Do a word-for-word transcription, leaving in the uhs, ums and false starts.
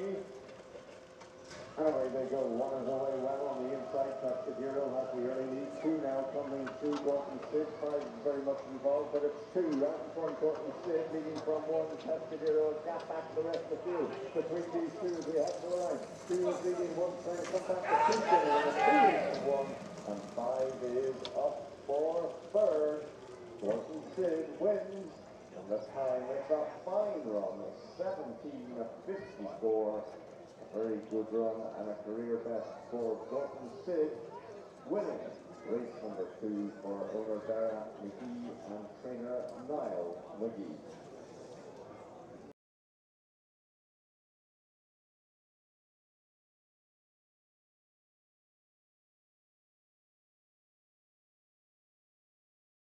McGee. And away they go, one is away well on the inside, that's the Giro, that we really need two now coming through Gorton Sid, five very much involved, but it's two, out in front Gorton Sid, leading from one, that's the Giro, gap back the rest of the field, between these two as we head to the line, two is leading one, trying to come back to two, and a two is one, and five is up for third. Gorton Sid wins, and the time is a fine run, seventeen fifty-four. Very good run and a career best for Gorton Sid, winning race number two for owner Dara McGee and trainer Niall McGee.